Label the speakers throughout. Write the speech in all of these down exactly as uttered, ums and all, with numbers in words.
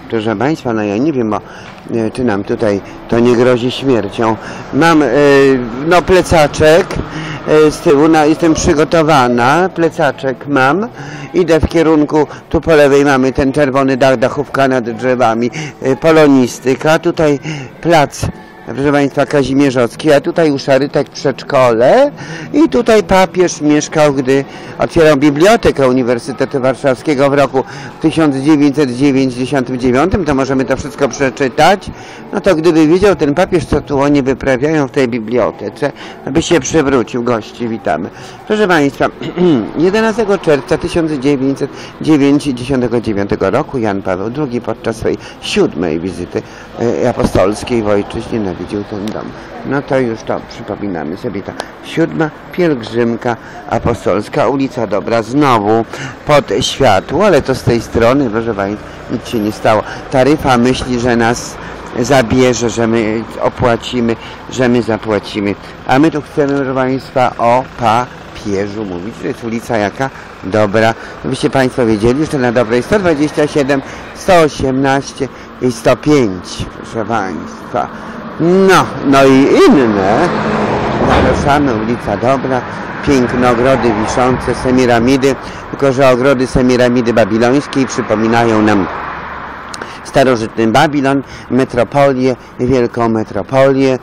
Speaker 1: Proszę Państwa, no ja nie wiem, bo, czy nam tutaj to nie grozi śmiercią. Mam no plecaczek z tyłu, no, jestem przygotowana, plecaczek mam, idę w kierunku, tu po lewej mamy ten czerwony dach, dachówka nad drzewami, polonistyka, tutaj plac, proszę Państwa, Kazimierzowski, a tutaj u Szarytek przedszkole i tutaj papież mieszkał, gdy otwierał Bibliotekę Uniwersytetu Warszawskiego w roku tysiąc dziewięćset dziewięćdziesiątym dziewiątym, to możemy to wszystko przeczytać. No to gdyby wiedział ten papież, co tu oni wyprawiają w tej bibliotece, aby się przewrócił. Gości witamy. Proszę Państwa, jedenastego czerwca tysiąc dziewięćset dziewięćdziesiątego dziewiątego roku Jan Paweł drugi podczas swojej siódmej wizyty apostolskiej w ojczyźnie nawiedził ten dom. No to już to przypominamy sobie, ta siódma pielgrzymka apostolska, ulica Dobra, znowu pod światło, ale to z tej strony, proszę Państwa, nic się nie stało. Taryfa myśli, że nas zabierze, że my opłacimy, że my zapłacimy. A my tu chcemy, proszę Państwa, o papieżu mówić. To jest ulica jaka? Dobra. Byście Państwo wiedzieli, że na Dobrej sto dwadzieścia siedem, sto osiemnaście i sto pięć, proszę Państwa. No, no i inne. Zapraszamy, ulica Dobra, piękne ogrody wiszące, semiramidy, tylko że ogrody semiramidy babilońskiej przypominają nam starożytny Babilon, metropolię, wielką metropolię,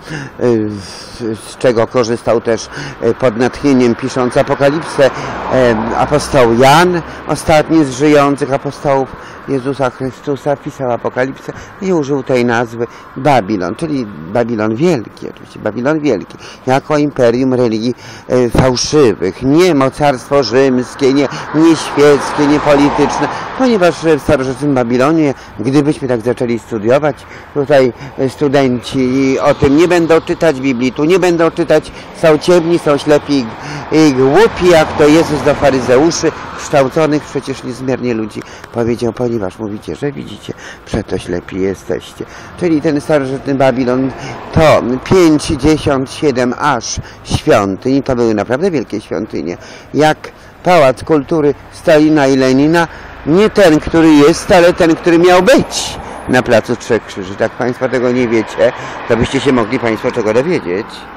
Speaker 1: z czego korzystał też pod natchnieniem pisząc Apokalipsę apostoł Jan, ostatni z żyjących apostołów Jezusa Chrystusa, pisał Apokalipsę i użył tej nazwy Babilon, czyli Babilon Wielki, oczywiście Babilon Wielki, jako imperium religii e, fałszywych, nie mocarstwo rzymskie, nie, nie świeckie, nie polityczne, ponieważ w starożytnym Babilonie, gdybyśmy tak zaczęli studiować, tutaj studenci o tym nie będą czytać Biblii, tu nie będą czytać, są ciemni, są ślepi i głupi, jak to Jezus do faryzeuszy, kształconych przecież niezmiernie ludzi powiedział, ponieważ mówicie, że widzicie, przeto ślepi jesteście. Czyli ten starożytny Babilon to pięćdziesiąt siedem aż świątyń, to były naprawdę wielkie świątynie, jak Pałac Kultury Stalina i Lenina, nie ten, który jest, ale ten, który miał być na Placu Trzech Krzyży. Jak Państwo tego nie wiecie, to byście się mogli Państwo czego dowiedzieć.